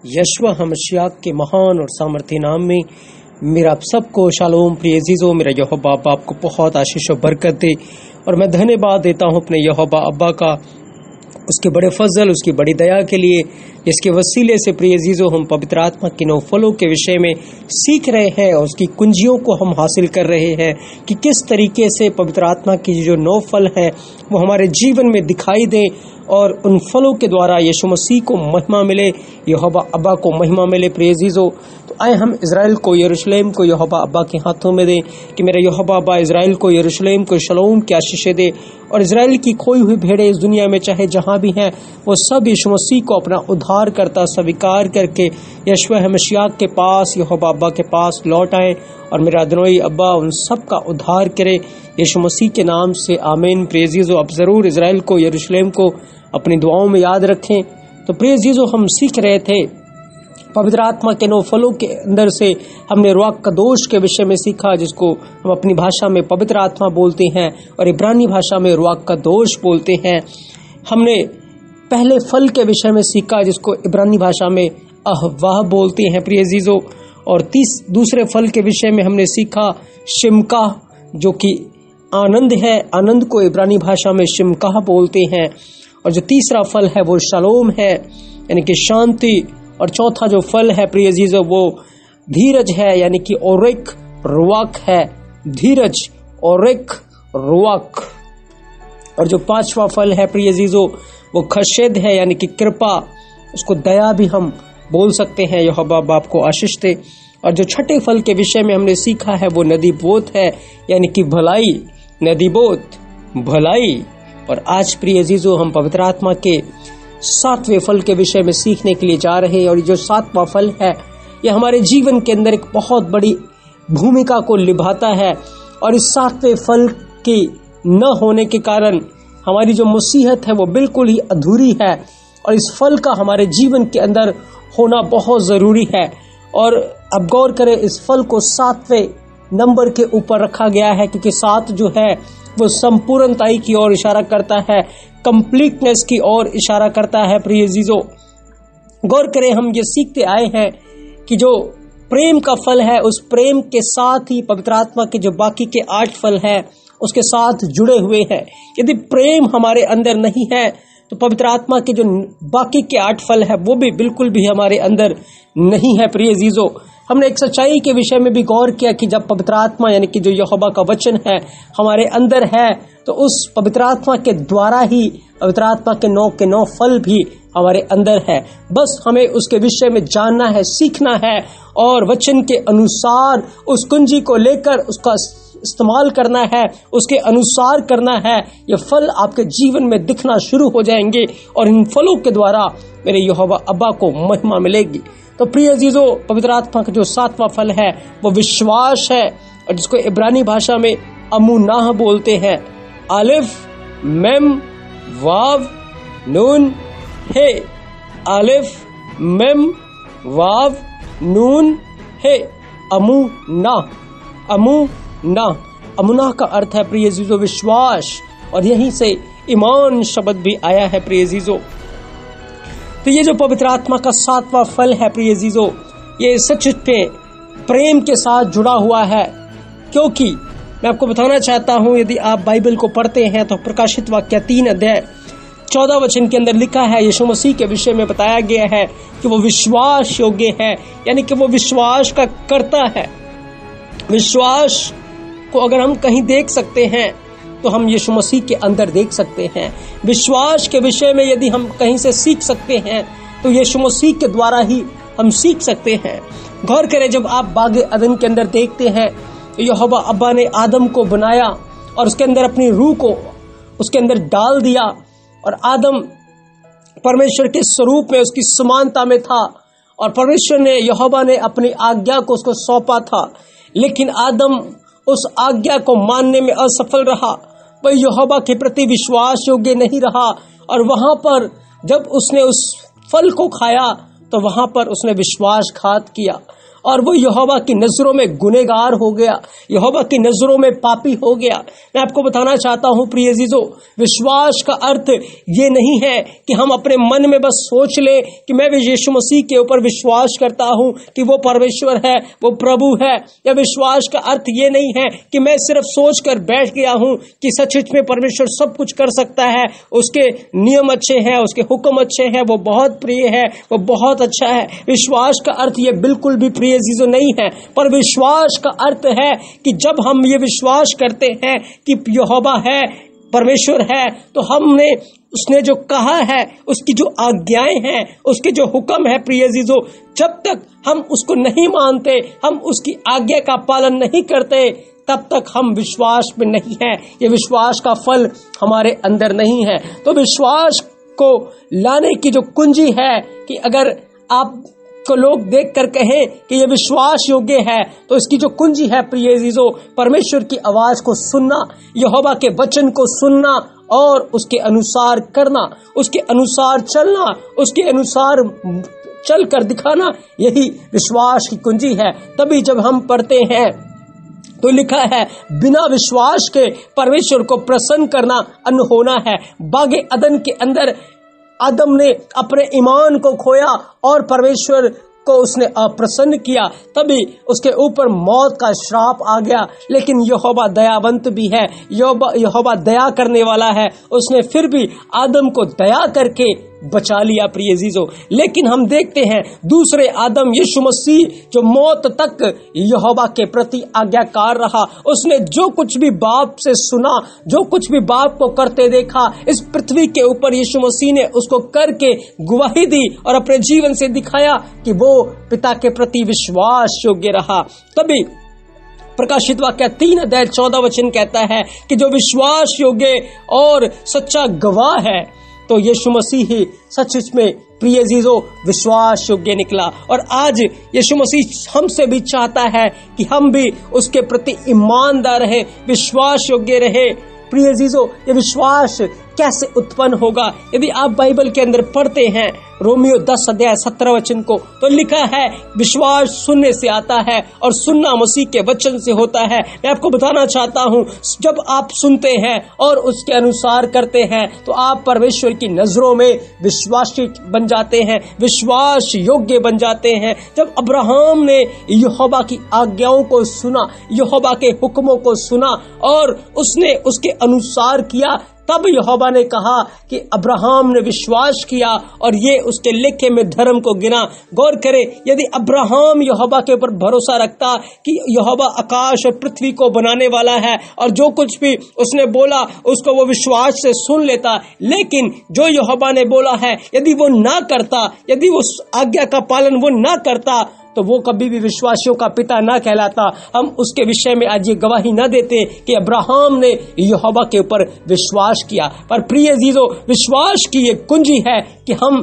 यशवा हमशिया के महान और सामर्थ्य नाम में मेरा आप सबको शालोम। प्रिय अजीजों, मेरा यहोवा अब्बा आपको बहुत आशीष और बरकत दे। और मैं धन्यवाद देता हूँ अपने यहोवा अब्बा का, उसके बड़े फजल, उसकी बड़ी दया के लिए, जिसके वसीले से प्रिय अजीजों हम पवित्र आत्मा के 9 फलों के विषय में सीख रहे हैं और उसकी कुंजियों को हम हासिल कर रहे हैं कि किस तरीके से पवित्र आत्मा की जो 9 फल हैं वो हमारे जीवन में दिखाई दें और उन फलों के द्वारा यीशु मसीह को महिमा मिले, यहोवा अब्बा को महिमा मिले। प्रिय अजीजों, तो आए हम इज़राइल को, यरूशलेम को यहोवा अब्बा के हाथों में दें कि मेरा यहोवा अब्बा इज़राइल को, यरूशलेम को शलोम की आशीष दे। और इज़राइल की खोई हुई भेड़ें इस दुनिया में चाहे जहां भी हैं, वो सब यीशु मसीह को अपना उद्धार करता स्वीकार करके यशवा हमशिया के पास, यहोवा अब्बा के पास लौट आए और मेरा अदनोई अब्बा उन सब का उद्धार करे यीशु मसीह के नाम से, आमीन। प्रिय अजीजों, आप जरूर इज़राइल को, यरूशलेम को अपनी दुआओं में याद रखें। तो प्रिय अजीजों, हम सीख रहे थे पवित्र आत्मा के 9 फलों के अंदर से हमने रुआक कदोश के विषय में सीखा, जिसको हम अपनी भाषा में पवित्र आत्मा बोलते हैं और इब्रानी भाषा में रुआक कदोश बोलते हैं। हमने पहले फल के विषय में सीखा, जिसको इब्रानी भाषा में अहवाह बोलते हैं प्रिय अजीजों। और दूसरे फल के विषय में हमने सीखा शिमका, जो कि आनंद है। आनंद को इब्रानी भाषा में शिमका बोलते हैं। और जो तीसरा फल है वो शालोम है, यानी कि शांति। और चौथा जो फल है प्रिय अजीजों वो धीरज है, यानी कि ओरेक रुआक है, धीरज ओरेक रुआक। और जो 5वां फल है प्रिय अजीजों वो खशेद है, यानी कि कृपा, उसको दया भी हम बोल सकते हैं। यहोवा बाप को आशीष दे। और जो छठे फल के विषय में हमने सीखा है वो नदीबोत है, यानी कि भलाई, नदीबोत भलाई। और आज प्रिय अजीजों हम पवित्र आत्मा के 7वें फल के विषय में सीखने के लिए जा रहे हैं। और जो 7वां फल है यह हमारे जीवन के अंदर एक बहुत बड़ी भूमिका को निभाता है। और इस 7वें फल के न होने के कारण हमारी जो मसीहत है वो बिल्कुल ही अधूरी है। और इस फल का हमारे जीवन के अंदर होना बहुत जरूरी है। और अब गौर करें, इस फल को 7वें नंबर के ऊपर रखा गया है, क्योंकि 7 जो है वो संपूर्णताई की ओर इशारा करता है, कंप्लीटनेस की ओर इशारा करता है। प्रिय अजीजों, गौर करें, हम ये सीखते आए हैं कि जो प्रेम का फल है उस प्रेम के साथ ही पवित्र आत्मा के जो बाकी के 8 फल है उसके साथ जुड़े हुए हैं। यदि प्रेम हमारे अंदर नहीं है तो पवित्र आत्मा के जो बाकी के 8 फल है वो भी बिल्कुल भी हमारे अंदर नहीं है। प्रिय अजीजों, हमने एक सच्चाई के विषय में भी गौर किया कि जब पवित्र आत्मा, यानी कि जो यहोवा का वचन है हमारे अंदर है, तो उस पवित्र आत्मा के द्वारा ही पवित्र आत्मा के 9 फल भी हमारे अंदर है। बस हमें उसके विषय में जानना है, सीखना है और वचन के अनुसार उस कुंजी को लेकर उसका इस्तेमाल करना है, उसके अनुसार करना है। ये फल आपके जीवन में दिखना शुरू हो जाएंगे और इन फलों के द्वारा मेरे यहोवा अब्बा को महिमा मिलेगी। तो प्रिय अजीजों, पवित्र आत्मा का जो 7वां फल है वो विश्वास है, और जिसको इब्रानी भाषा में अमुनाह बोलते हैं। अलिफ मेम वाव नून हे, अलिफ मेम वाव नून हे, अमुना का अर्थ है प्रिय अजीजों विश्वास, और यहीं से ईमान शब्द भी आया है प्रिय अजीजों। तो ये जो पवित्र आत्मा का 7वां फल है प्रिय अजीजों, ये सच में प्रेम के साथ जुड़ा हुआ है। क्योंकि मैं आपको बताना चाहता हूं, यदि आप बाइबल को पढ़ते हैं तो प्रकाशित वाक्य 3 अध्याय 14 वचन के अंदर लिखा है, यीशु मसीह के विषय में बताया गया है कि वो विश्वास योग्य है, यानी कि वो विश्वास का करता है। विश्वास को अगर हम कहीं देख सकते हैं तो हम यीशु मसीह के अंदर देख सकते हैं। विश्वास के विषय में यदि हम कहीं से सीख सकते हैं तो यीशु मसीह के द्वारा ही हम सीख सकते हैं। गौर करें, जब आप बाग अदन के अंदर देखते हैं तो यहोवा अब्बा ने आदम को बनाया और उसके अंदर अपनी रूह को उसके अंदर डाल दिया, और आदम परमेश्वर के स्वरूप में, उसकी समानता में था, और परमेश्वर ने, यहोवा ने अपनी आज्ञा को उसको सौंपा था। लेकिन आदम उस आज्ञा को मानने में असफल रहा, वह यहोवा के प्रति विश्वास योग्य नहीं रहा, और वहां पर जब उसने उस फल को खाया तो वहां पर उसने विश्वासघात किया। और वो यहोवा की नजरों में गुनहगार हो गया, यहोवा की नजरों में पापी हो गया। मैं आपको बताना चाहता हूं प्रिय अजीजों, विश्वास का अर्थ ये नहीं है कि हम अपने मन में बस सोच ले कि मैं भी यीशु मसीह के ऊपर विश्वास करता हूं कि वो परमेश्वर है, वो प्रभु है। या विश्वास का अर्थ ये नहीं है कि मैं सिर्फ सोच कर बैठ गया हूं कि सचमुच में परमेश्वर सब कुछ कर सकता है, उसके नियम अच्छे हैं, उसके हुक्म अच्छे हैं, वो बहुत प्रिय है, वो बहुत अच्छा है। विश्वास का अर्थ ये बिल्कुल भी प्रिय अजीजों नहीं है। पर विश्वास का अर्थ है कि जब हम ये विश्वास करते हैं कि यहोवा है, परमेश्वर है, तो हमने उसने जो कहा है, उसकी जो आज्ञाएं हैं, उसके जो हुक्म है प्रिय अजीजों, जब तक हम उसको नहीं मानते, हम उसकी आज्ञा का पालन नहीं करते, तब तक हम विश्वास में नहीं है। ये विश्वास का फल हमारे अंदर नहीं है। तो विश्वास को लाने की जो कुंजी है कि अगर आप को लोग देख कर कहें कि ये विश्वास योग्य है, तो इसकी जो कुंजी है प्रिय अजीजों, परमेश्वर की आवाज को सुनना, यहोवा के वचन को सुनना और उसके अनुसार करना, उसके अनुसार चलना, उसके अनुसार चल कर दिखाना, यही विश्वास की कुंजी है। तभी जब हम पढ़ते हैं तो लिखा है, बिना विश्वास के परमेश्वर को प्रसन्न करना अनहोना है। बागे अदन के अंदर आदम ने अपने ईमान को खोया और परमेश्वर को उसने अप्रसन्न किया, तभी उसके ऊपर मौत का श्राप आ गया। लेकिन यहोवा दयावंत भी है, यहोवा दया करने वाला है, उसने फिर भी आदम को दया करके बचा लिया प्रिय अजीजों। लेकिन हम देखते हैं दूसरे आदम यीशु मसीह जो मौत तक यहोवा के प्रति आज्ञाकार रहा, उसने जो कुछ भी बाप से सुना, जो कुछ भी बाप को करते देखा, इस पृथ्वी के ऊपर यीशु मसीह ने उसको करके गवाही दी और अपने जीवन से दिखाया कि वो पिता के प्रति विश्वास योग्य रहा। तभी प्रकाशित वाक्य 3:14 कहता है कि जो विश्वास योग्य और सच्चा गवाह है, तो यीशु मसीह ही सचमुच में प्रिय अजीजों विश्वास योग्य निकला। और आज यीशु मसीह हमसे भी चाहता है कि हम भी उसके प्रति ईमानदार रहे, विश्वास योग्य रहे। प्रिय अजीजों, ये विश्वास कैसे उत्पन्न होगा? यदि आप बाइबल के अंदर पढ़ते हैं रोमियो 10:17 को, तो लिखा है विश्वास सुनने से आता है और सुनना मसीह के वचन से होता है। मैं आपको बताना चाहता हूं, जब आप सुनते हैं और उसके अनुसार करते हैं तो आप परमेश्वर की नजरों में विश्वासी बन जाते हैं, विश्वास योग्य बन जाते हैं। जब अब्राहम ने यहोवा की आज्ञाओं को सुना, यहोवा के हुक्मों को सुना और उसने उसके अनुसार किया, तब यहोवा ने कहा कि अब्राहम ने विश्वास किया और ये उसके लेखे में धर्म को गिना। गौर करें, यदि अब्राहम यहोवा के ऊपर भरोसा रखता कि यहोवा आकाश और पृथ्वी को बनाने वाला है और जो कुछ भी उसने बोला उसको वो विश्वास से सुन लेता, लेकिन जो यहोवा ने बोला है यदि वो ना करता, यदि उस आज्ञा का पालन वो ना करता, तो वो कभी भी विश्वासियों का पिता ना कहलाता। हम उसके विषय में आज ये गवाही न देते कि अब्राहम ने यहोवा के ऊपर विश्वास किया। पर प्रिय अजीजों, विश्वास की ये कुंजी है कि हम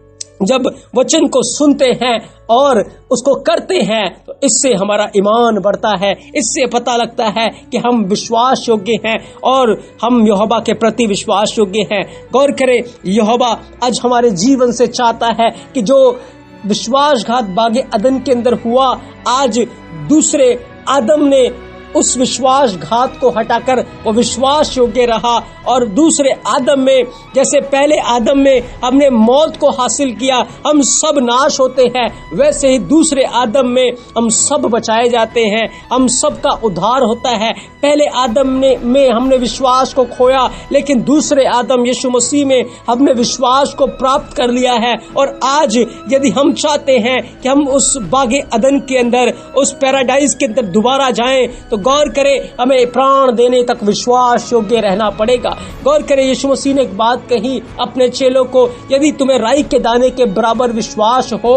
जब वचन को सुनते हैं और उसको करते हैं तो इससे हमारा ईमान बढ़ता है, इससे पता लगता है कि हम विश्वास योग्य हैं और हम यहोवा के प्रति विश्वास योग्य हैं। गौर करें, यहोवा आज हमारे जीवन से चाहता है कि जो विश्वासघात बागे अदन के अंदर हुआ, आज दूसरे आदम ने उस विश्वासघात को हटाकर वो विश्वास योग्य रहा और दूसरे आदम में, जैसे पहले आदम में हमने मौत को हासिल किया, हम सब नाश होते हैं, वैसे ही दूसरे आदम में हम सब बचाए जाते हैं, हम सब का उद्धार होता है। पहले आदम में हमने विश्वास को खोया, लेकिन दूसरे आदम यीशु मसीह में हमने विश्वास को प्राप्त कर लिया है। और आज यदि हम चाहते हैं कि हम उस बागे अदन के अंदर, उस पैराडाइज के अंदर दोबारा जाएं, तो गौर करें, हमें प्राण देने तक विश्वास योग्य रहना पड़ेगा। गौर करें, यीशु मसीह ने एक बात कही अपने चेलों को, यदि तुम्हें राई के दाने के बराबर विश्वास हो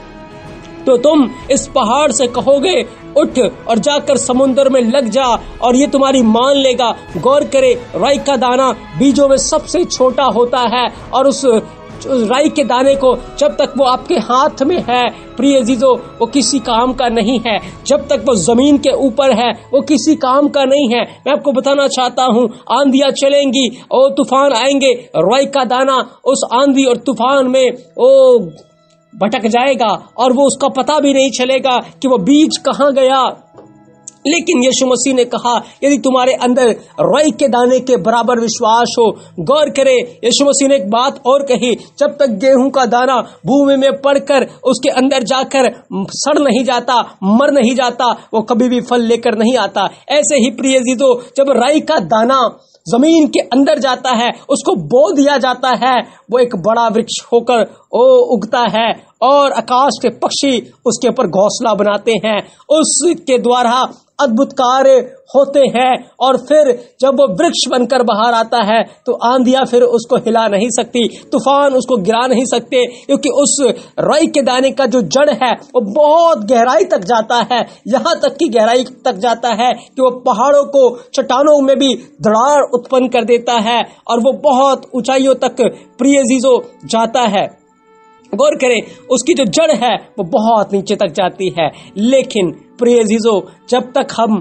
तो तुम इस पहाड़ से कहोगे उठ और जाकर समुद्र में लग जा और ये तुम्हारी मान लेगा। गौर करें, राई का दाना बीजों में सबसे छोटा होता है और उस राई के दाने को जब तक वो आपके हाथ में है प्रिय अजीजों, वो किसी काम का नहीं है। जब तक वो जमीन के ऊपर है वो किसी काम का नहीं है। मैं आपको बताना चाहता हूँ, आंधियां चलेंगी और तूफान आएंगे, राई का दाना उस आंधी और तूफान में भटक जाएगा और वो उसका पता भी नहीं चलेगा कि वो बीज कहाँ गया। लेकिन यीशु मसीह ने कहा, यदि तुम्हारे अंदर राई के दाने के बराबर विश्वास हो। गौर करें, यीशु मसीह ने एक बात और कही, जब तक गेहूं का दाना भूमि में पड़कर उसके अंदर जाकर सड़ नहीं जाता, मर नहीं जाता, वो कभी भी फल लेकर नहीं आता। ऐसे ही प्रिय अजीजों, जब राई का दाना जमीन के अंदर जाता है, उसको बो दिया जाता है, वो एक बड़ा वृक्ष होकर उगता है और आकाश के पक्षी उसके ऊपर घोंसला बनाते हैं, उसके द्वारा अद्भुत कार्य होते हैं। और फिर जब वो वृक्ष बनकर बाहर आता है तो आंधियां फिर उसको हिला नहीं सकती, तूफान उसको गिरा नहीं सकते, क्योंकि उस राई के दाने का जो जड़ है वो बहुत गहराई तक जाता है, यहाँ तक की गहराई तक जाता है कि वो पहाड़ों को, चट्टानों में भी दरार उत्पन्न कर देता है और वो बहुत ऊंचाइयों तक प्रिय अजीजों जाता है। गौर करें, उसकी जो जड़ है वो बहुत नीचे तक जाती है। लेकिन प्रिय अजीजों, जब तक हम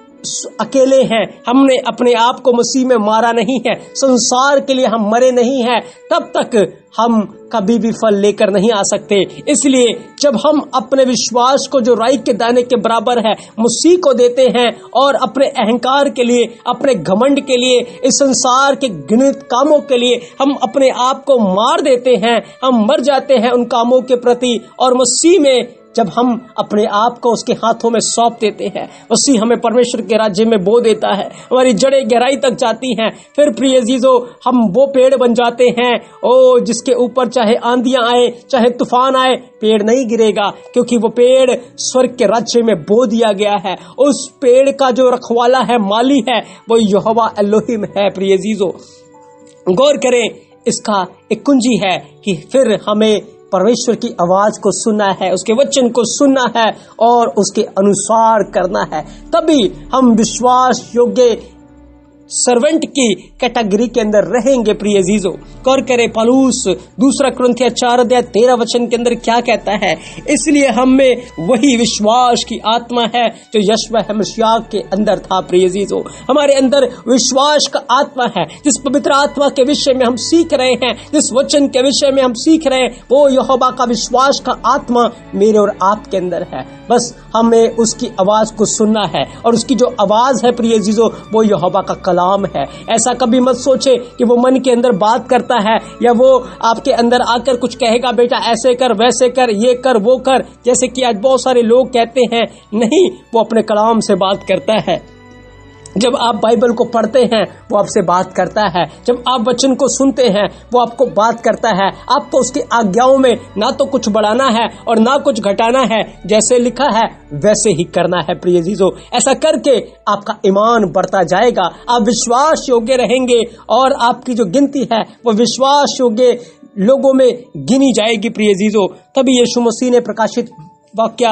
अकेले हैं, हमने अपने आप को मसीह में मारा नहीं है, संसार के लिए हम मरे नहीं हैं, तब तक हम कभी भी फल लेकर नहीं आ सकते। इसलिए जब हम अपने विश्वास को जो राई के दाने के बराबर है मसीह को देते हैं और अपने अहंकार के लिए, अपने घमंड के लिए, इस संसार के घृणित कामों के लिए हम अपने आप को मार देते हैं, हम मर जाते हैं उन कामों के प्रति, और मसीह में जब हम अपने आप को उसके हाथों में सौंप देते हैं, मसीह हमें परमेश्वर के राज्य में बो देता है, हमारी जड़ें गहराई तक जाती हैं। फिर प्रिय अजीजों, हम वो पेड़ बन जाते हैं जिसके ऊपर चाहे आंधियां आए, चाहे तूफान आए, पेड़ नहीं गिरेगा, क्योंकि वो पेड़ स्वर्ग के राज्य में बो दिया गया है। उस पेड़ का जो रखवाला है, माली है, वो यहोवा एलोहिम है। प्रिय अजीजों, गौर करें, इसका एक कुंजी है कि फिर हमें परमेश्वर की आवाज को सुनना है, उसके वचन को सुनना है और उसके अनुसार करना है, तभी हम विश्वास योग्य सर्वेंट की कैटेगरी के अंदर रहेंगे। प्रिय अजीजों, गौर करें, पौलुस 2 कुरिन्थियों 4:13 के अंदर क्या कहता है, इसलिए हम में वही विश्वास की आत्मा है जो यशवह मसीह के अंदर था। प्रिय अजीजों, हमारे अंदर विश्वास का आत्मा है, जिस पवित्र आत्मा के विषय में हम सीख रहे हैं, जिस वचन के विषय में हम सीख रहे हैं, वो यहोवा का विश्वास का आत्मा मेरे और आपके अंदर है। बस हमें उसकी आवाज को सुनना है, और उसकी जो आवाज है प्रिय अजीजों, वो यहोवा का कलाम है। ऐसा कभी मत सोचे कि वो मन के अंदर बात करता है, या वो आपके अंदर आकर कुछ कहेगा, बेटा ऐसे कर, वैसे कर, ये कर, वो कर, जैसे कि आज बहुत सारे लोग कहते हैं। नहीं, वो अपने कलाम से बात करता है। जब आप बाइबल को पढ़ते हैं, वो आपसे बात करता है। जब आप वचन को सुनते हैं, वो आपको बात करता है। आपको उसकी आज्ञाओं में ना तो कुछ बढ़ाना है और ना कुछ घटाना है, जैसे लिखा है वैसे ही करना है। प्रिय अजीजों, ऐसा करके आपका ईमान बढ़ता जाएगा, आप विश्वास योग्य रहेंगे और आपकी जो गिनती है वो विश्वास योग्य लोगों में गिनी जाएगी। प्रिय अजीजों, तभी यीशु मसीह ने प्रकाशित वाक्य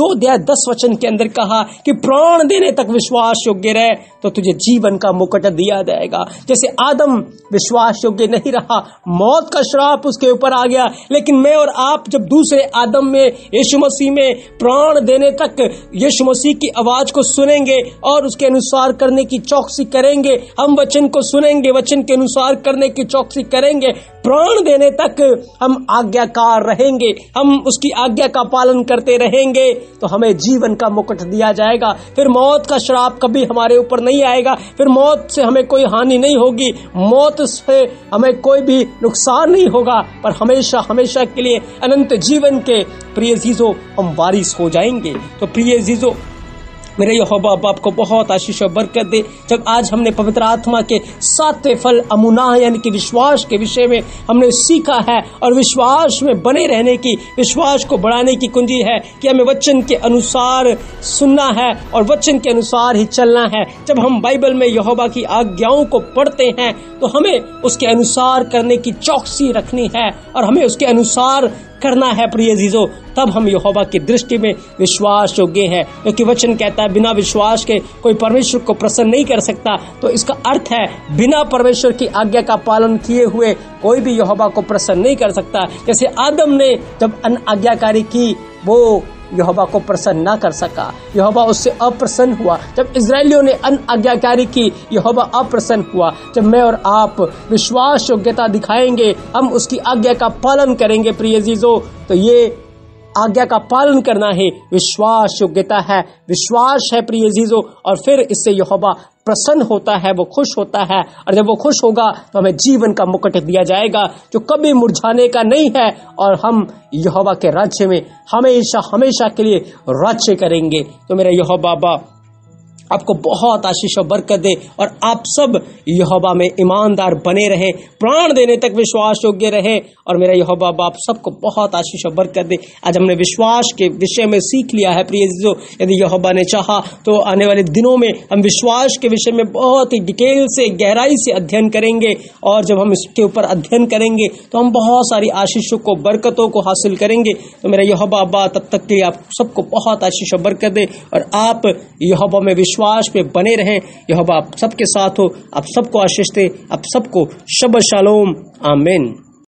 2:10 के अंदर कहा कि प्राण देने तक विश्वास योग्य रहे तो तुझे जीवन का मुकुट दिया जाएगा। जैसे आदम विश्वास योग्य नहीं रहा, मौत का श्राप उसके ऊपर आ गया, लेकिन मैं और आप जब दूसरे आदम में, यीशु मसीह में प्राण देने तक यीशु मसीह की आवाज को सुनेंगे और उसके अनुसार करने की चौकसी करेंगे, हम वचन को सुनेंगे, वचन के अनुसार करने की चौकसी करेंगे, प्राण देने तक हम आज्ञाकार रहेंगे, हम उसकी आज्ञा का पालन करते रहेंगे, तो हमें जीवन का मुकुट दिया जाएगा। फिर मौत का श्राप कभी हमारे ऊपर नहीं आएगा, फिर मौत से हमें कोई हानि नहीं होगी, मौत से हमें कोई भी नुकसान नहीं होगा, पर हमेशा हमेशा के लिए अनंत जीवन के प्रिय अजीजों हम वारिस हो जाएंगे। तो प्रिय अजीजों, मेरे यहोवा बाप को बहुत आशीष और बरकत दे। जब आज हमने पवित्र आत्मा के 7 फल अमुना यानी कि विश्वास के विषय में हमने सीखा है, और विश्वास में बने रहने की, विश्वास को बढ़ाने की कुंजी है कि हमें वचन के अनुसार सुनना है और वचन के अनुसार ही चलना है। जब हम बाइबल में यहोवा की आज्ञाओं को पढ़ते हैं तो हमें उसके अनुसार करने की चौकसी रखनी है और हमें उसके अनुसार करना है। प्रिय अजीजों, तब हम यहोवा की दृष्टि में विश्वास योग्य हैं, क्योंकि वचन कहता है बिना विश्वास के कोई परमेश्वर को प्रसन्न नहीं कर सकता। तो इसका अर्थ है बिना परमेश्वर की आज्ञा का पालन किए हुए कोई भी यहोवा को प्रसन्न नहीं कर सकता। जैसे आदम ने जब अनाज्ञाकारी की, वो यहोवा को प्रसन्न ना कर सका। यहोवा उससे अप्रसन्न हुआ। जब इजरायलियों ने अनाज्ञाकारी की, यहोवा अप्रसन्न हुआ। जब मैं और आप विश्वास योग्यता दिखाएंगे, हम उसकी आज्ञा का पालन करेंगे प्रिय अजीजों, तो ये आज्ञा का पालन करना है विश्वास योग्यता है, विश्वास है प्रिय अजीजों। और फिर इससे यहोवा प्रसन्न होता है, वो खुश होता है। और जब वो खुश होगा तो हमें जीवन का मुकुट दिया जाएगा जो कभी मुरझाने का नहीं है, और हम यहोवा के राज्य में हमेशा हमेशा के लिए राज्य करेंगे। तो मेरा यहोवा बाबा आपको बहुत आशीष और बरकत दे, और आप सब यहोवा में ईमानदार बने रहें, प्राण देने तक विश्वास योग्य रहे। और मेरा यहोवा बाप सबको बहुत आशीष और बरकत दे। आज हमने विश्वास के विषय में सीख लिया है प्रिय अजीजों। यदि यहोवा ने चाहा तो आने वाले दिनों में हम विश्वास के विषय में बहुत ही डिटेल से, गहराई से अध्ययन करेंगे। और जब हम इसके ऊपर अध्ययन करेंगे तो हम बहुत सारी आशीषों को, बरकतों को हासिल करेंगे। तो मेरा यहोवा बाप तब तक के लिए आप सबको बहुत आशीष और बरकत दे, और आप यहोवा में विश्वास पे बने रहें। यहोवा आप सबके साथ हो, आप सबको आशीष दे, आप सबको शब शालोम, आमीन।